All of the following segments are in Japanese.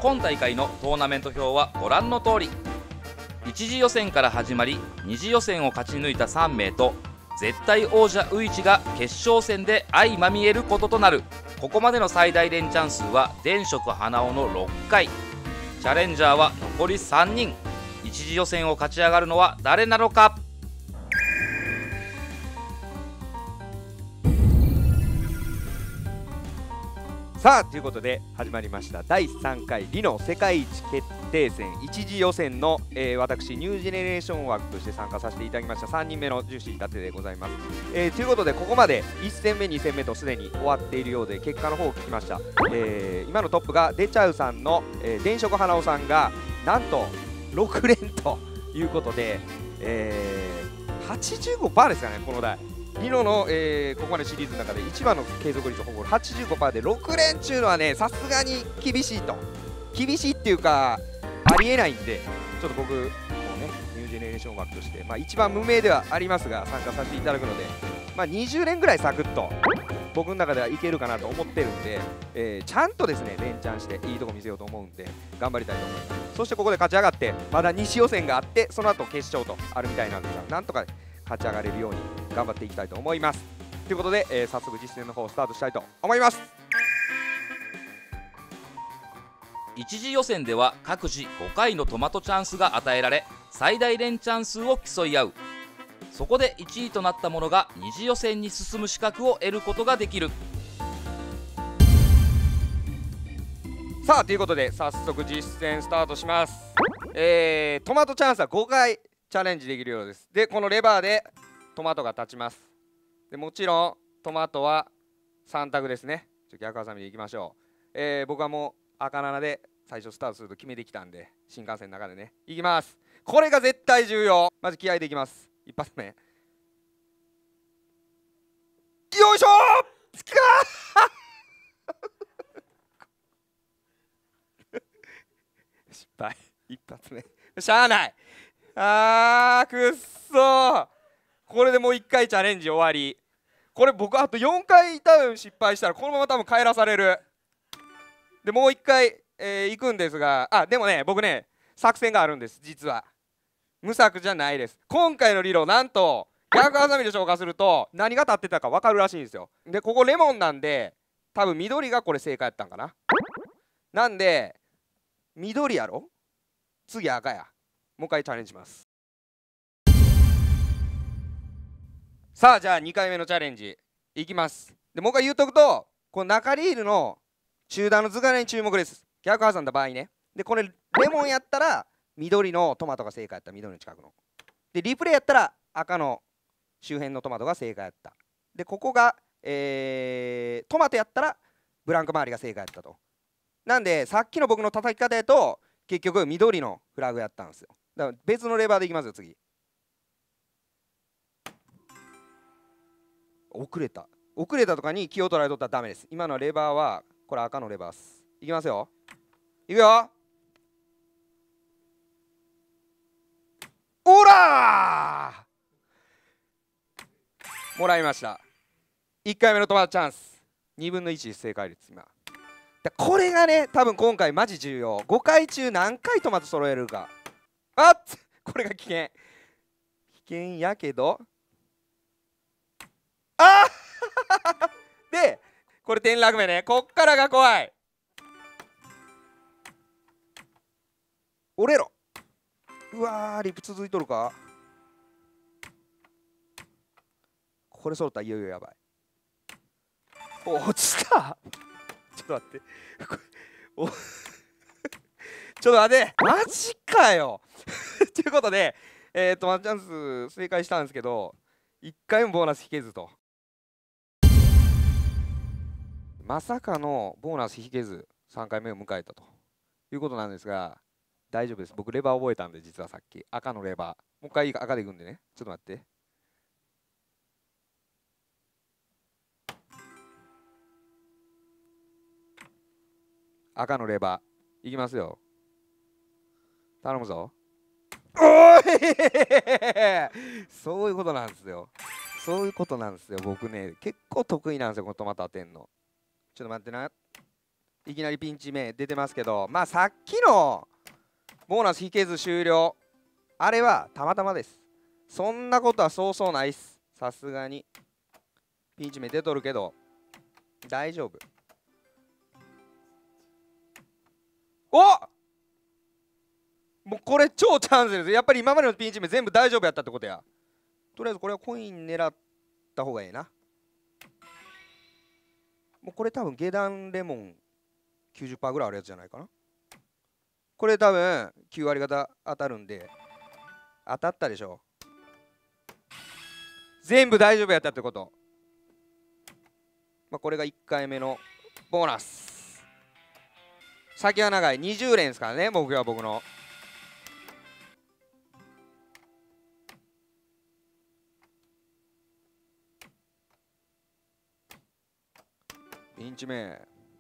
今大会のトーナメント表はご覧の通り、1次予選から始まり2次予選を勝ち抜いた3名と絶対王者ウイチが決勝戦で相まみえることとなる。ここまでの最大連チャン数は電飾花尾の6回。チャレンジャーは残り3人。1次予選を勝ち上がるのは誰なのか。 さあということで始まりました第3回リノ世界一決定戦1次予選の、私ニュージェネレーション枠として参加させていただきました3人目の重視立てでございます、ということでここまで1戦目2戦目とすでに終わっているようで結果の方を聞きました、今のトップがデチャウさんの、電飾花尾さんがなんと6連ということで、85% ですかねこの台リノの、ここまでシリーズの中で一番の継続率を誇る 85% で6連中のはねさすがに厳しいと厳しいっていうかありえないんでちょっと僕もうねニュージェネレーション枠として、一番無名ではありますが参加させていただくので、20連ぐらいサクッと僕の中ではいけるかなと思ってるんで、ちゃんとですね連チャンしていいとこ見せようと思うんで頑張りたいと思います。そしてここで勝ち上がってまだ2次予選があってその後決勝とあるみたいなんですがなんとか勝ち上がれるように頑張っていきたいと思います。ということで、早速実践の方スタートしたいと思います。 1次予選では各自5回のトマトチャンスが与えられ最大連チャン数を競い合う。そこで1位となった者が2次予選に進む資格を得ることができる。 さあということで早速実践スタートします。トマトチャンスは5回チャレンジできるようです。でこのレバーでトマトが立ちます。でもちろんトマトは3択ですね。逆ハサミでいきましょう。僕はもう赤7で最初スタートすると決めてきたんで新幹線の中でねいきます。これが絶対重要。まず気合いでいきます。一発目よいしょーつくか失敗一発目しゃあない。くっそー。これでもう1回チャレンジ終わり。これ僕あと4回多分失敗したらこのまま多分帰らされる。でもう1回、行くんですがでもね僕ね作戦があるんです。実は無策じゃないです。今回の理論なんと逆ハサミで消化すると何が立ってたか分かるらしいんですよ。でここレモンなんで多分緑がこれ正解やったんかな。なんで緑やろ次赤や。もう一回チャレンジします。さあじゃあ2回目のチャレンジいきます。でもう一回言っとくとこの中リールの中段の図柄に注目です。逆挟んだ場合ね。でこれレモンやったら緑のトマトが正解やった。緑の近くのでリプレイやったら赤の周辺のトマトが正解やった。でここが、トマトやったらブランク周りが正解やったと。なんでさっきの僕の叩き方やと結局緑のフラグやったんですよ。だから別のレバーでいきますよ次。遅れたとかに気を取られとったらダメです。今のレバーはこれ赤のレバーです。いきますよ。いくよ。おらーもらいました。1回目のトマトチャンス2分の1正解率。今これがね多分今回マジ重要。5回中何回トマト揃えるか。これが危険やけどでこれ転落目ね。こっからが怖い。折れろ。うわーリップ続いとるか。これ揃ったらいよいよやばい。落ちたちょっと待ってちょっと待ってマジかよということで、トマトチャンス正解したんですけど1回もボーナス引けずと。まさかのボーナス引けず3回目を迎えたということなんですが大丈夫です。僕レバー覚えたんで実はさっき赤のレバーもう一回赤でいくんでねちょっと待って。赤のレバーいきますよ。頼むぞ。おいそういうことなんですよ。そういうことなんですよ。僕ね結構得意なんですよこのトマト当てんの。ちょっと待ってな。 いきなりピンチ目出てますけど、まあさっきのボーナス引けず終了、あれはたまたまです。そんなことはそうそうないっす。さすがにピンチ目出とるけど大丈夫。おっ、もうこれ超チャンスです。やっぱり今までのピンチ目全部大丈夫やったってことや。とりあえずこれはコイン狙った方がいいな。もうこれ多分下段レモン 90% ぐらいあるやつじゃないかな。これ多分9割方当たるんで、当たったでしょ。全部大丈夫やったってこと。まあ、これが1回目のボーナス。先は長い20連ですからね、目標は僕の。ピンチ目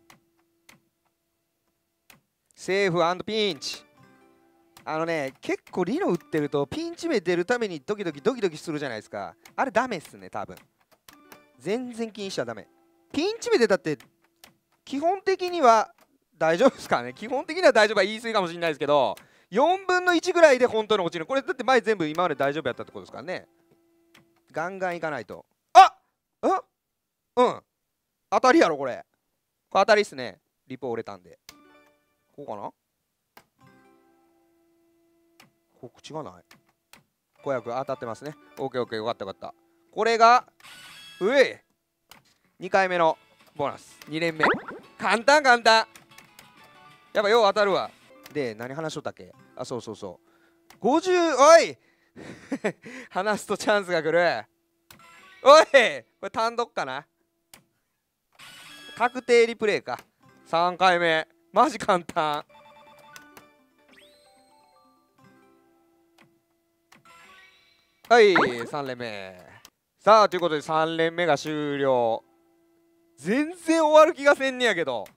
セーフ&ピンチ。結構リノ打ってるとピンチ目出るためにドキドキするじゃないですか。あれダメっすね、多分。全然気にしちゃダメ。ピンチ目出たって基本的には大丈夫ですからね。基本的には大丈夫は言い過ぎかもしれないですけど、4分の1ぐらいで本当に落ちる。これだって前全部今まで大丈夫やったってことですからね。ガンガンいかないと。うん、当たりやろこれ。これ当たりっすね。リポ折れたんで。こうかな。こっちがない。500当たってますね。OKOK、よかったよかった。これが2回目のボーナス。2連目簡単。やっぱよう当たるわ。で何話しとったっけ。そう50。おい話すとチャンスが来る。おいこれ単独かな。確定リプレイか。3回目マジ簡単。はい3連目。さあということで3連目が終了。全然終わる気がせんねやけど。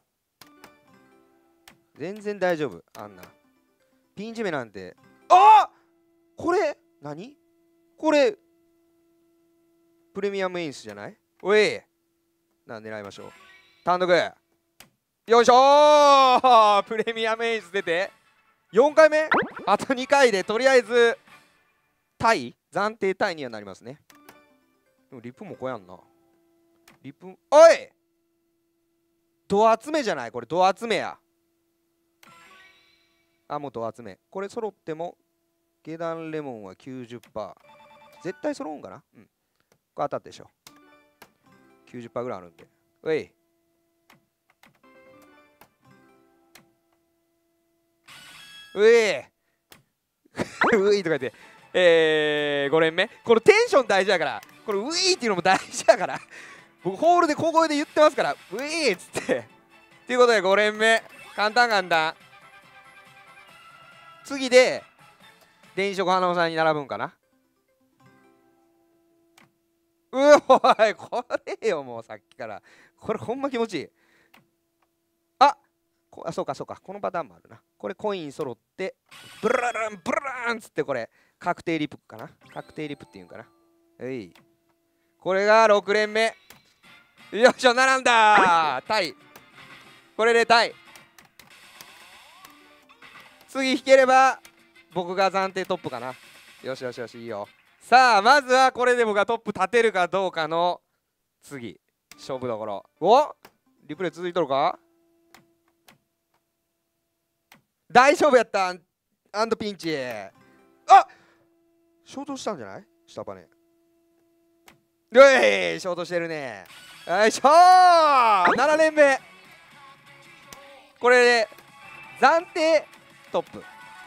全然大丈夫。あんなピンチ目なんて。これ何これプレミアムエンスじゃない。おい狙いましょう。単独よいしょー。プレミアムエンス出て4回目。あと2回でとりあえず暫定タイにはなりますね。でもリプもこやんな。リプおいド集めじゃないこれ。ド集めや。もうド集め。これ揃っても下段レモンは 90%。 絶対揃うんかな。これ当たったでしょ。 90% ぐらいあるんで。おいういとか言って5連目。このテンション大事だから。これウィーっていうのも大事だから。僕ホールで小声で言ってますから、ウィーっつってということで5連目簡単。次で電飾花尾さんに並ぶんかな。おいこれよ、もうさっきからこれほんま気持ちいい。そうかこのパターンもあるな。これコイン揃ってブルルンつって、これ確定リプかな。確定リプっていうんかな。これが6連目。よいしょ並んだタイ。これでタイ。次引ければ僕が暫定トップかな。よしいいよ。さあまずはこれで僕がトップ立てるかどうかの次勝負どころ。リプレイ続いとるか。大丈夫やった。アンドピンチ。衝突したんじゃない。下バネ衝突してるね。よいしょー。7連目。これで暫定トップ。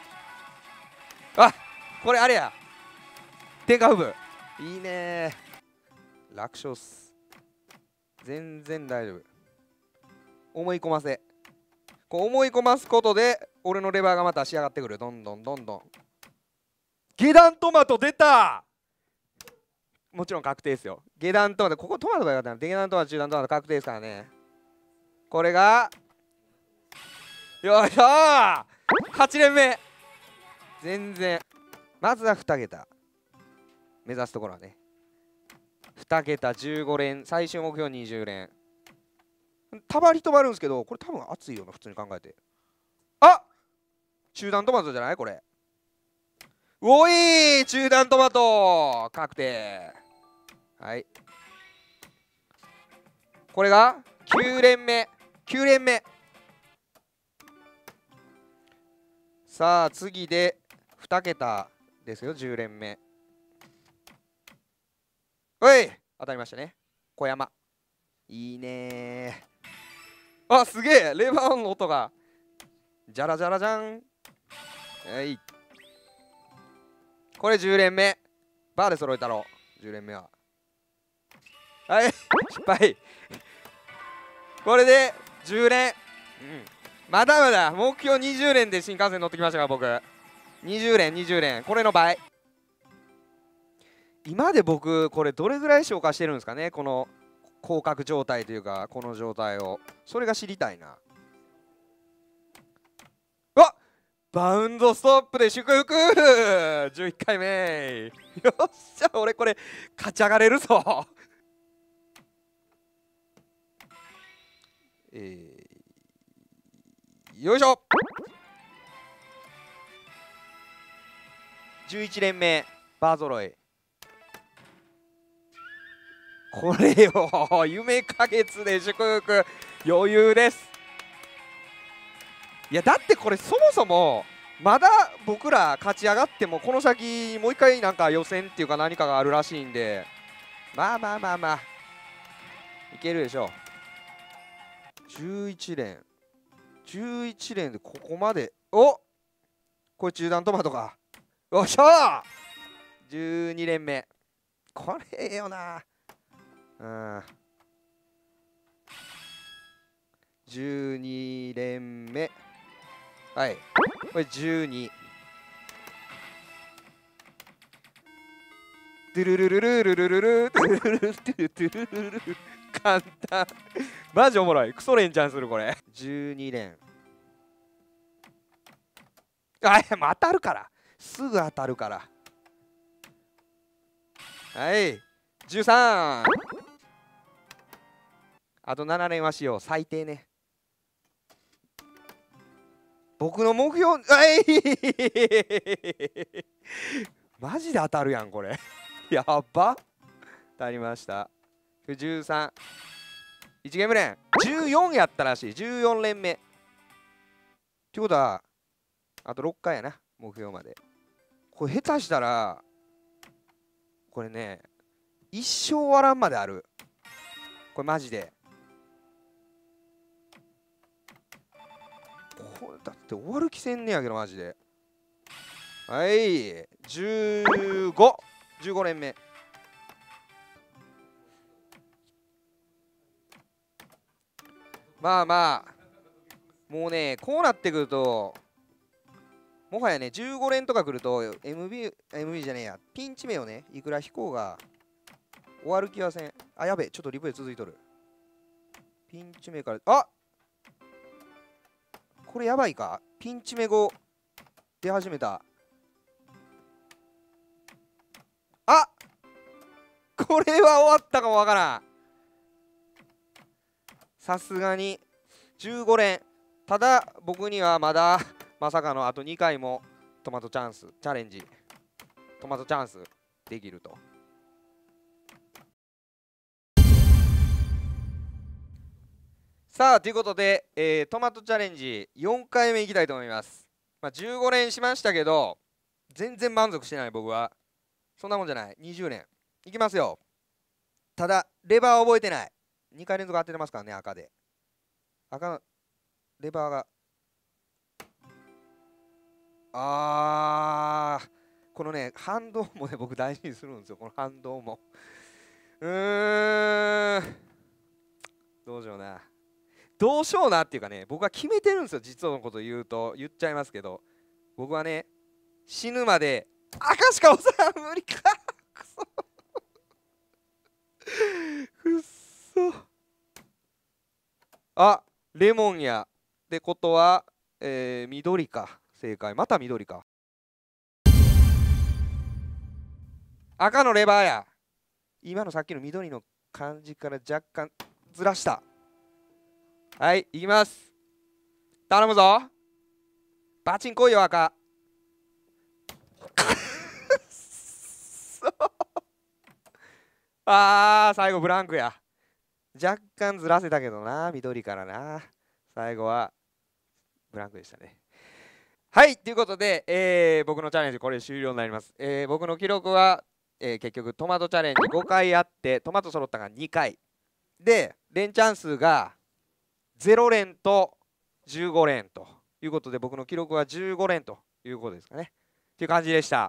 これあれや。天下不武いいね。楽勝っす。全然大丈夫。思い込ませ。思い込ますことで俺のレバーがまた仕上がってくる。どんどん下段トマト出た。もちろん確定ですよ。下段トマト。ここトマトがよかったな。下段トマト中段トマト確定ですからね。これがよいしょー。8連目。全然まずは2桁目指すところはね。2桁15連。最終目標20連。 たまに止まるんですけど、これ多分熱いよな、普通に考えて。あ、中段トマトじゃないこれ。おい、中段トマト確定。はい、これが9連目。9連目。さあ次で2桁ですよ。10連目。おい、当たりましたね。小山いいねー。あ、すげえ、レバーの音がじゃらじゃらじゃん。はい、これ10連目。バーで揃えたろ10連目は。はい、失敗。これで10連。まだまだ目標20連で新幹線乗ってきましたから僕。20連20連、これの倍。今で僕これどれぐらい消化してるんですかね、この降格状態というか、この状態を。それが知りたいな。わっ、バウンドストップで祝福11回目。よっしゃ、俺これ勝ち上がれるぞ。よいしょ。11連目バー揃い。これよ、夢花月で祝福余裕です。いやだってこれそもそもまだ僕ら勝ち上がってもこの先もう一回なんか予選っていうか何かがあるらしいんで、まあまあまあまあいけるでしょう。11連11連でここまで。お、これ中段トマトか。よっしゃー、12連目。これええよな。12連目。はい、これ12。ドゥルルルルルルルルドゥルルルルルルルル。簡単。マジおもろい。クソ連チャンするこれ。12連。あ、もう当たるから、すぐ当たるから。はい、13。あと7連はしよう、最低ね。僕の目標、はいマジで当たるやんこれ。やばっ。当たりました。13。1ゲーム連14やったらしい。14連目ってことはあと6回やな、目標まで。これ下手したらこれね、一生終わらんまである。これマジで。これだって終わる気せんねやけどマジで。はい、15連目。まあまあもうね、こうなってくるともはやね、15連とか来ると MB じゃねえや、ピンチ目をねいくら引こうが終わる気はせん。あ、やべえ、ちょっとリプレイ続いとる。ピンチ目から、あ、これやばいか。ピンチ目後出始めた。あ、これは終わったかもわからん。さすがに15連。ただ僕にはまだまさかのあと2回もトマトチャンスチャレンジ、トマトチャンスできると。さあということで、トマトチャレンジ4回目いきたいと思います。15連しましたけど全然満足してない僕は。そんなもんじゃない。20連いきますよ。ただレバー覚えてない。2回連続当ててますからね。赤で赤のレバーがこのね反動もね僕大事にするんですよ。この反動もどうしような、どうしようなっていうかね、僕は決めてるんですよ。実のこと言っちゃいますけど、僕はね死ぬまで赤しか押さん。無理かくそくっそ。あ、レモンやってことは、緑か。正解。また緑か。赤のレバーや。今のさっきの緑の感じから若干ずらした。 はい、いきます。頼むぞ。バチン来いよ、赤。最後ブランクや。若干ずらせたけどな、緑からな。最後はブランクでしたね。はい、ということで、僕のチャレンジこれ終了になります。僕の記録は、結局トマトチャレンジ5回あってトマト揃ったが2回で連チャン数が0連と15連ということで僕の記録は15連ということですかねっていう感じでした。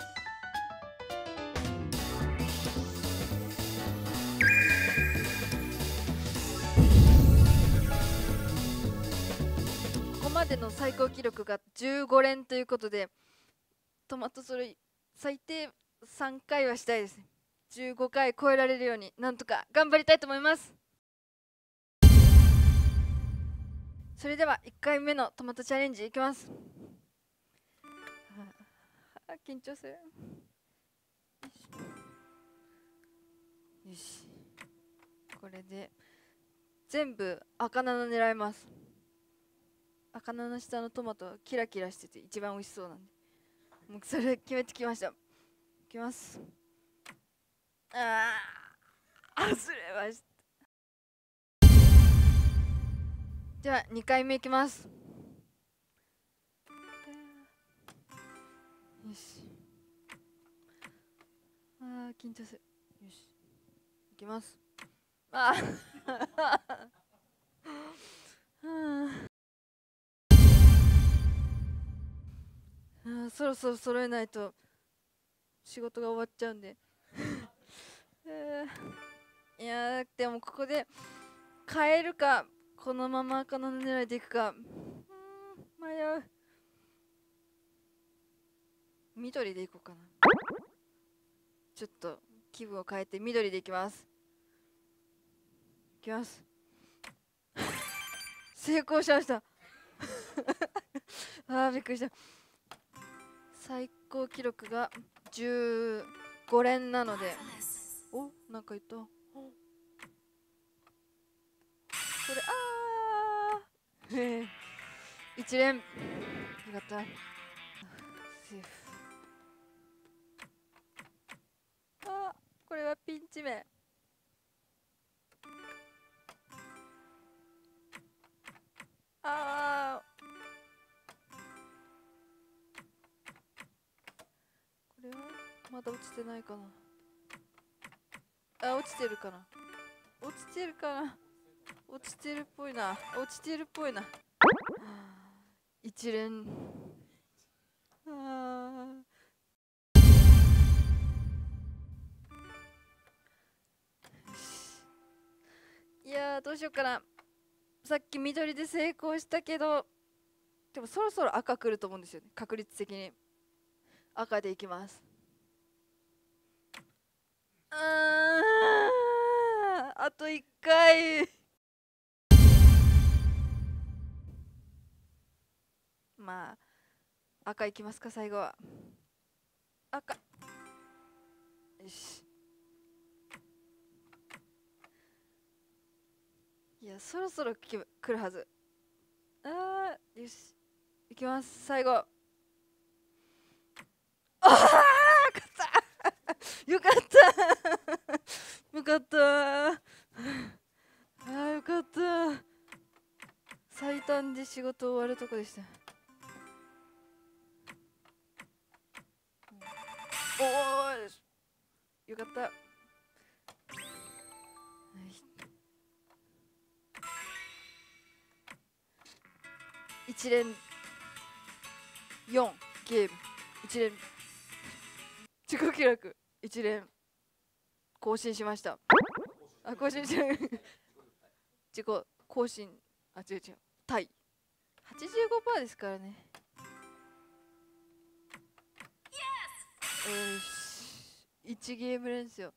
ここまでの最高記録が15連ということで、トマト揃い最低3回はしたいですね。15回超えられるようになんとか頑張りたいと思います。それでは1回目のトマトチャレンジいきます。緊張する。よし、これで全部赤菜狙います。赤菜の下のトマトはキラキラしてて一番美味しそうなんで、もうそれ決めてきました。いきます。外れました。では2回目いきます。よし。緊張する。よし、いきます。そろそろ揃えないと仕事が終わっちゃうんでいやでもここで変えるかこのまま赤の狙いでいくか迷う。緑でいこうかな。ちょっと気分を変えて緑でいきます。いきます成功しましたびっくりした。最高記録が15連なので、なんか言った。これ1連よかった。セーフ。これはピンチ目。これはまだ落ちてないかな。落ちてるかな。落ちてるかな。落ちてるっぽいな。落ちてるっぽいな。一連。いやどうしようかな。さっき緑で成功したけど、でもそろそろ赤来ると思うんですよね。確率的に赤でいきます。あと1回まあ赤いきますか。最後は赤。よし。いやそろそろ来るはず。よしいきます。最後勝ったよかったよかったよかった。最短で仕事終わるとこでした。よかった。1連4ゲーム1連自己記録1連更新しました。更新して自己更新違うタイ 85% ですからね。よし1ゲーム連ですよ。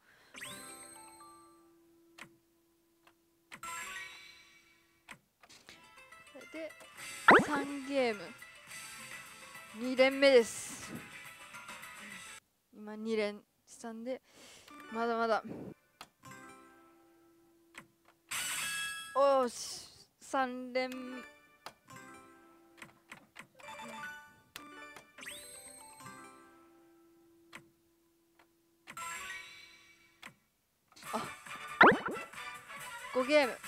で3ゲーム2連目です。今2連したんでまだまだ。おーし 3連5ゲーム。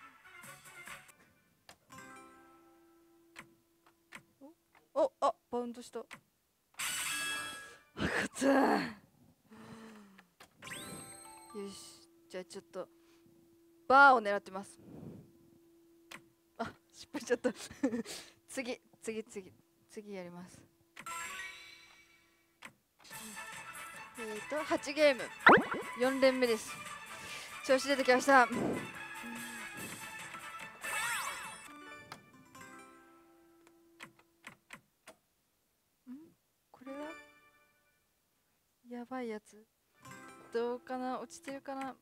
バウンドした。分かった。よし、じゃあちょっとバーを狙ってます。失敗しちゃった。次やります。8ゲーム4連目です。調子出てきました。これはやばいやつ。どうかな、落ちてるかな。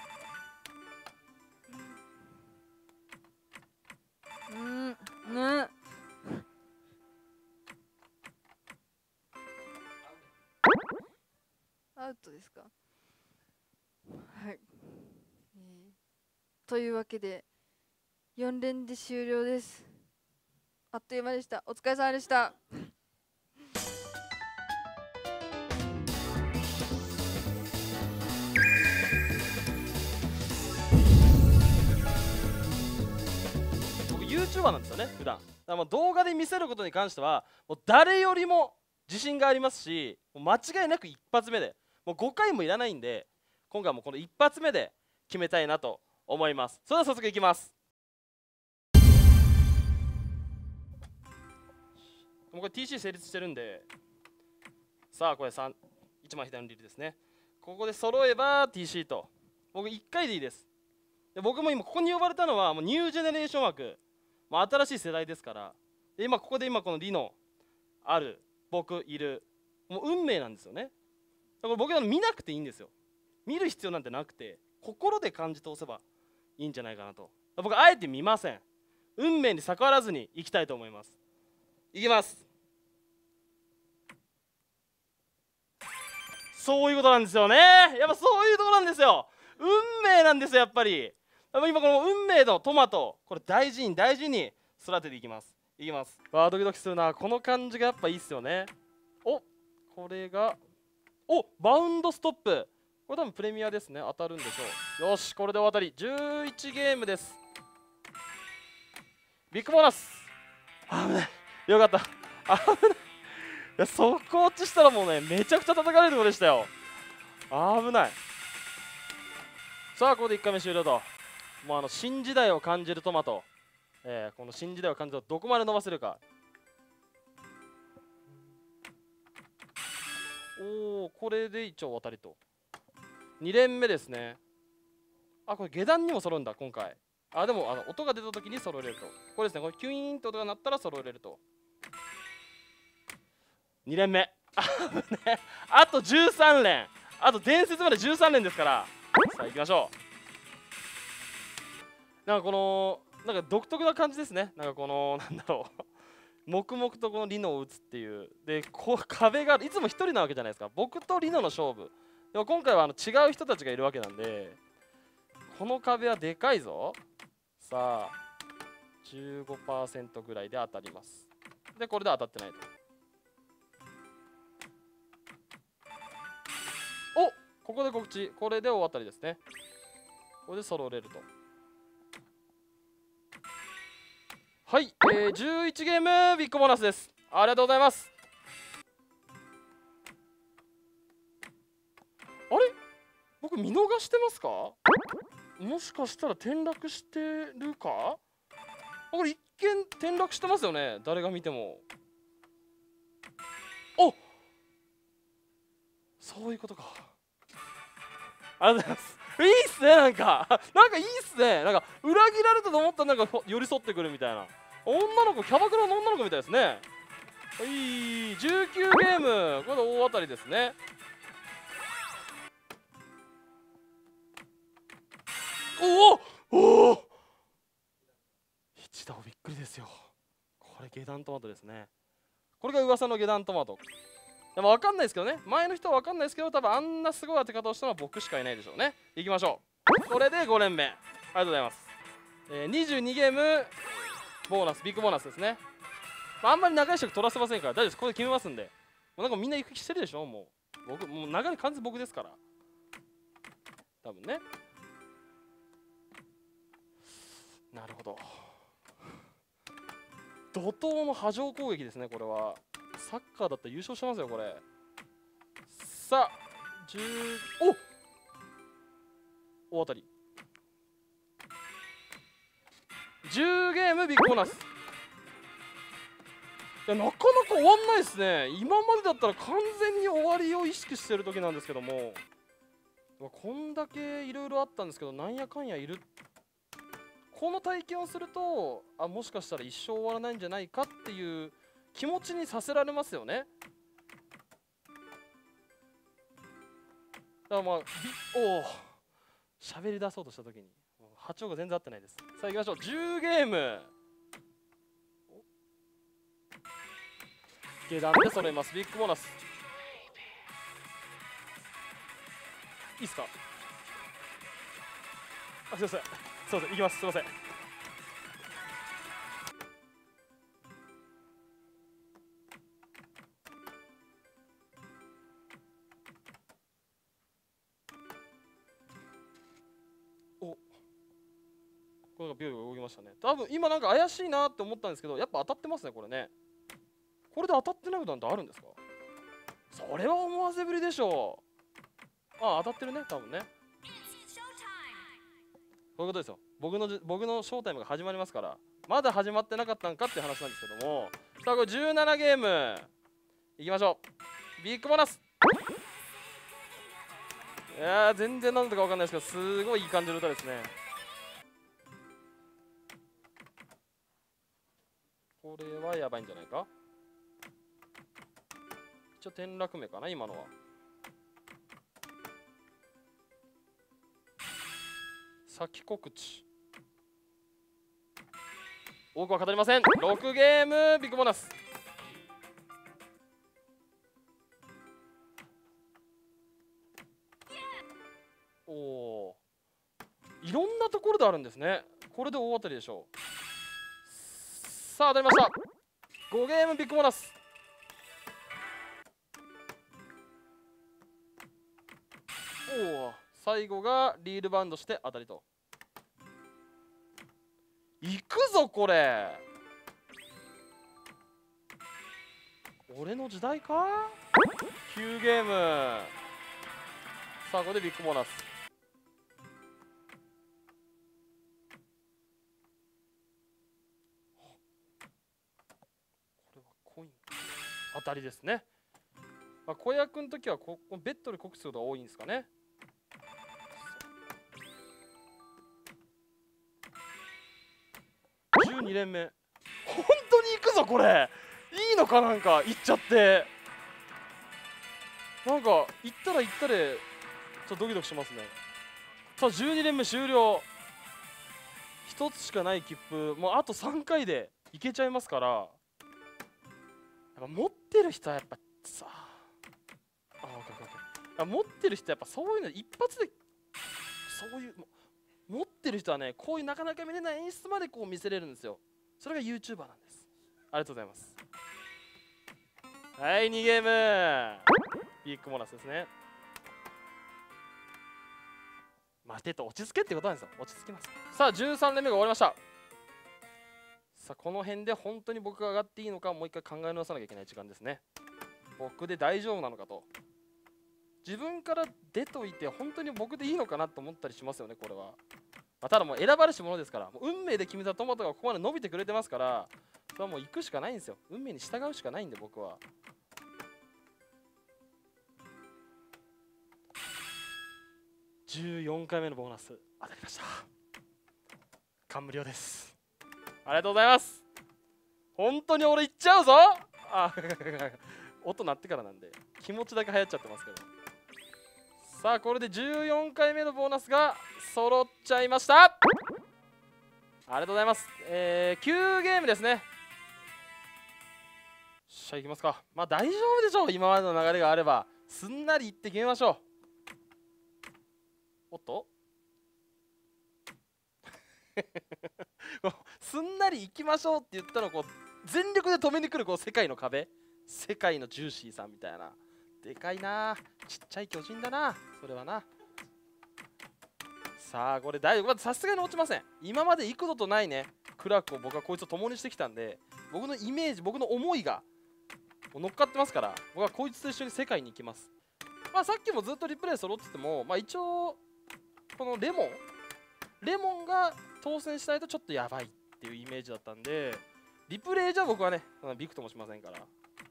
アウトですか。はい、というわけで4連で終了です。あっという間でした。お疲れ様でした。 僕 YouTuber なんですよね普段。だからもう動画で見せることに関してはもう誰よりも自信がありますし、もう間違いなく一発目でもう5回もいらないんで、今回もこの一発目で決めたいなと思います。それでは早速いきます。もうこれ TC 成立してるんで、さあこれ1枚左のリールですね。ここで揃えば TC と、僕1回でいいです。で僕も今ここに呼ばれたのはもうニュージェネレーション枠、もう新しい世代ですから、でここでこのリノある、僕いる、もう運命なんですよね。だから僕は見なくていいんですよ。見る必要なんてなくて、心で感じ通せばいいんじゃないかなと。僕あえて見ません。運命に逆らわずにいきたいと思います。いきます。そういうことなんですよね。やっぱそういうところなんですよ。運命なんですよ、やっぱり。今この運命のトマト、これ大事に大事に育てていきます。いきます。わあドキドキするな。この感じがやっぱいいっすよね。お、これがバウンドストップ。これ多分プレミアですね。当たるんでしょう。よし、これでお当たり。11ゲームです。ビッグボーナス。危ない。よかった。危ない。いや、そこ落ちしたらもうね、めちゃくちゃ叩かれるところでしたよ。危ない。さあ、ここで1回目終了と。もう新時代を感じるトマト。この新時代を感じるとどこまで伸ばせるか。おお、これで一応当たりと。2連目ですね。これ下段にも揃うんだ今回。でも音が出た時に揃えれると。これですね、これキュイーンと音が鳴ったら揃えれると。2連目。あと13連。あと伝説まで13連ですから。さあ行きましょう。なんかこの独特な感じですね。なんかこのなんだろう。黙々とこのリノを打つっていう。で壁がいつも一人なわけじゃないですか。僕とリノの勝負。でも今回は違う人たちがいるわけなんで、この壁はでかいぞ。さあ 15% ぐらいで当たります。でこれで当たってないと。ここで告知。これで大当たりですね。これで揃えると。はい、11ゲームビッグボーナスです。ありがとうございます。あれ、僕見逃してますか？もしかしたら転落してるか？これ一見転落してますよね、誰が見ても。そういうことか。ありがとうございます。いいっすね。なんかいいっすね。なんか裏切られたと思ったら寄り添ってくるみたいな。女の子、キャバクラの女の子みたいですね。はい、19ゲーム。これで大当たりですね。おお一打びっくりですよ。これ下段トマトですね。これが噂の下段トマト。でも分かんないですけどね。前の人は分かんないですけど、多分あんなすごい当て方をしたのは僕しかいないでしょうね。いきましょう。これで5連目。ありがとうございます。 22ゲームボーナス、ビッグボーナスですね。あんまり長い尺取らせませんから大丈夫です。これで決めますんで。もうなんかみんな行く気してるでしょ。もう僕、もう流れ完全僕ですから多分ね。なるほど。怒涛の波状攻撃ですね。これはサッカーだったら優勝しますよこれ。さあ10、お大当たり。10ゲームビッグボーナス。いやなかなか終わんないですね。今までだったら完全に終わりを意識してる時なんですけども、こんだけいろいろあったんですけど、なんやかんやいる。この体験をすると、あ、もしかしたら一生終わらないんじゃないかっていう気持ちにさせられますよね。だからまあ喋り出そうとした時に波長が全然合ってないです。さあ行きましょう。10ゲーム下段で揃えます。ビッグボーナスいいっすか。あ、すいません行きます。すいません。これがビューが動きましたね。多分今なんか怪しいなって思ったんですけど、やっぱ当たってますねこれね。これで当たってないことなんてあるんですか。それは思わせぶりでしょう。あ、当たってるね多分ね。こういうことですよ。僕のショータイムが始まりますから、まだ始まってなかったんかっていう話なんですけども、さあこれ17ゲームいきましょう。ビッグボーナス。いやー全然なんだか分かんないですけど、すごいいい感じの歌ですね。これはやばいんじゃないか。一応転落目かな今のは。先告知。多くは語りません。6ゲームビッグボーナス。おお、いろんなところであるんですね。これで大当たりでしょう。さあ当たりました。5ゲームビッグボーナス。おお、最後がリールバウンドして当たりと。いくぞこれ。俺の時代か。9ゲーム。さあここでビッグボーナス。これはコイン当たりですね。まあ、子役の時はここベッドで告知することが多いんですかね。12連目。本当に行くぞこれ。いいのか。なんか行っちゃって、なんか行ったら行ったでちょっとドキドキしますね。さあ12連目終了。1つしかない切符、もうあと3回でいけちゃいますから、やっぱ持ってる人はやっぱさ持ってる人はやっぱそういうの一発で、そういう持ってる人はね、こういうなかなか見れない演出までこう見せれるんですよ。それが YouTuber なんです。ありがとうございます。はい、2ゲームビッグボーナスですね。待てと、落ち着けってことなんですよ。落ち着きます。さあ13連目が終わりました。さあこの辺で本当に僕が上がっていいのか、もう一回考え直さなきゃいけない時間ですね。僕で大丈夫なのかと、自分から出といて本当に僕でいいのかなと思ったりしますよね。これは、まあ、ただもう選ばれし者ですから、もう運命で決めたトマトがここまで伸びてくれてますから、それはもう行くしかないんですよ。運命に従うしかないんで僕は。14回目のボーナス当たりました。感無量です。ありがとうございます。本当に俺行っちゃうぞ。あ音鳴ってからなんで気持ちだけ流行っちゃってますけど。さあこれで14回目のボーナスが揃っちゃいました。ありがとうございます。9ゲームですね。さあ行きますか。まあ大丈夫でしょう。今までの流れがあればすんなりいって決めましょう。おっとすんなり行きましょうって言ったのをこう全力で止めに来るこう世界の壁、世界のジューシーさんみたいな。でかいな、ちっちゃい巨人だなそれはな。さあこれ大丈夫、さすがに落ちません。今まで幾度とないね苦楽を僕はこいつと共にしてきたんで、僕のイメージ、僕の思いが乗っかってますから、僕はこいつと一緒に世界に行きます。まあさっきもずっとリプレイ揃ってても、まあ一応このレモンが当選しないとちょっとやばいっていうイメージだったんで、リプレイじゃ僕はねビクともしませんから。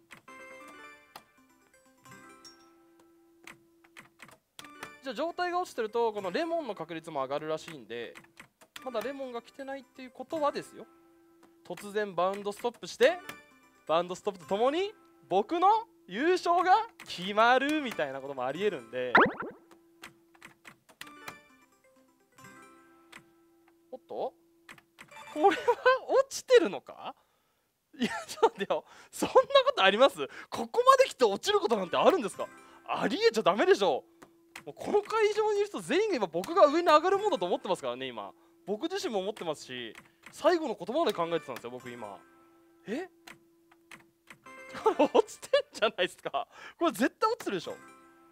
じゃあ状態が落ちてるとこのレモンの確率も上がるらしいんで、まだレモンが来てないっていうことはですよ、突然バウンドストップして、バウンドストップとともに僕の優勝が決まるみたいなこともありえるんで。おっとこれは落ちてるのか。いやちょっと待ってよ、そんなことあります？ここまで来て落ちることなんてあるんですか？ありえちゃダメでしょ。もうこの会場にいる人全員が今僕が上に上がるもんだと思ってますからね。今僕自身も思ってますし、最後の言葉まで考えてたんですよ僕今。これ落ちてんじゃないですか。これ絶対落ちてるでしょ。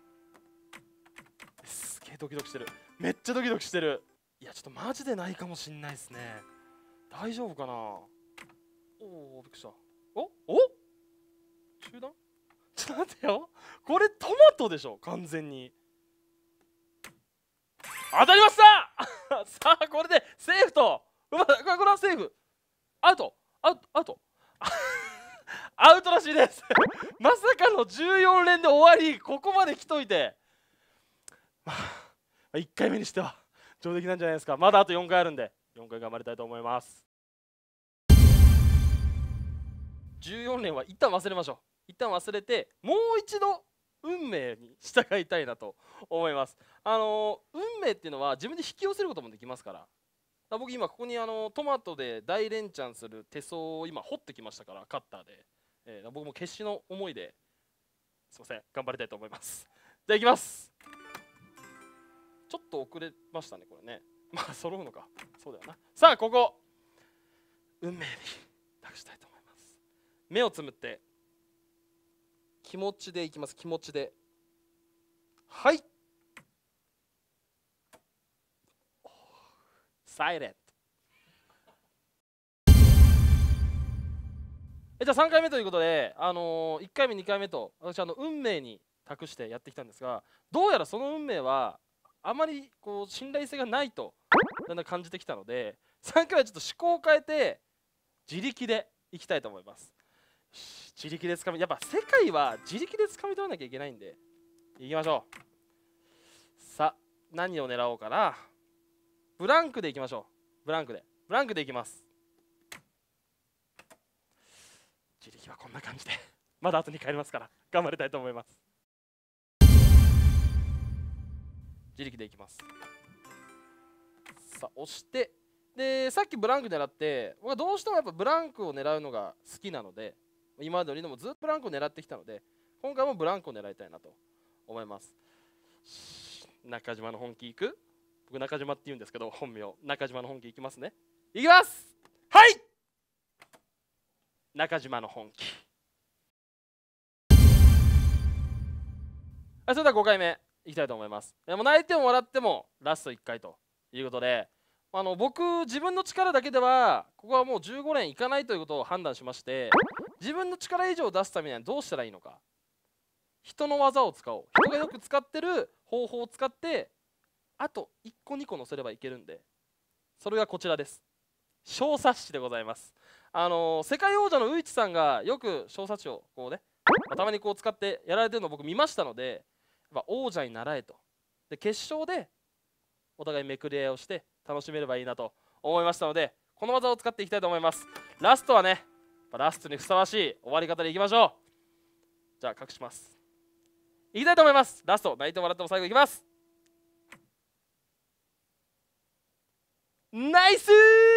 すげえドキドキしてる、めっちゃドキドキしてる。いやちょっとマジでないかもしんないですね。大丈夫かな。おおびっくりした。お中断。ちょっと待ってよ、これトマトでしょ完全に。当たりましたさあこれでセーフと、これはセーフ、アウトアウトらしいですまさかの14連で終わり。ここまで来といて、1回目にしては上出来なんじゃないですか。まだあと4回あるんで4回頑張りたいと思います。14連は一旦忘れましょう。一旦忘れてもう一度運命に従いたいなと思います。運命っていうのは自分で引き寄せることもできますから。僕今ここにトマトで大連チャンする手相を今掘ってきましたから、カッターで、僕も決死の思いですいません頑張りたいと思います。じゃあいきます。ちょっと遅れましたねこれね。まあ揃うのか、そうだよな。さあここ運命に託したいと思います。目をつむって気持ちでいきます。気持ちで、はい、サイレント。じゃあ3回目ということで、1回目2回目と私運命に託してやってきたんですが、どうやらその運命はあまりこう信頼性がないとだんだん感じてきたので、3回はちょっと思考を変えて自力でいきたいと思います。自力で掴み、やっぱ世界は自力で掴み取らなきゃいけないんでいきましょう。さあ何を狙おうかな。ブランクでいきましょう。ブランクでいきます。自力はこんな感じでまだあと2回ありますから頑張りたいと思います。自力でいきます。さあ押して、でさっきブランク狙って、僕はどうしてもやっぱブランクを狙うのが好きなので、今までよりもずっとブランクを狙ってきたので、今回もブランクを狙いたいなと思います。中島の本気いく。僕中島って言うんですけど本名中島の本気いきますね。いきます。はい、中島の本気。それでは5回目いきたいと思います。もう泣いても笑ってもラスト1回ということで、僕自分の力だけではここはもう15連いかないということを判断しまして、自分の力以上を出すためにはどうしたらいいのか、人の技を使おう。人がよく使ってる方法を使ってあと1個2個乗せればいけるんで、それがこちらです。小冊子でございます。世界王者のウイチさんがよく小冊子をこうね、たまにこう使ってやられてるのを僕見ましたので、やっぱ王者に習えと。で決勝でお互いめくり合いをして楽しめればいいなと思いましたので、この技を使っていきたいと思います。ラストはね、ラストにふさわしい終わり方でいきましょう。じゃあ隠します。いきたいと思います。ラスト泣いてもらっても最後いきます。ナイスー、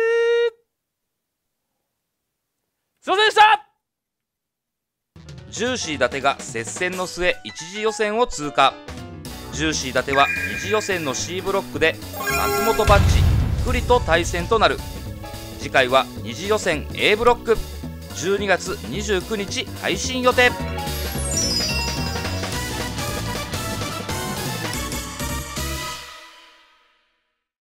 すいませんでした。 ジューシー伊達が接戦の末一次予選を通過。ジューシー伊達は二次予選の C ブロックで松本バッジ、 くりと対戦となる。次回は二次予選 A ブロック、12月29日配信予定。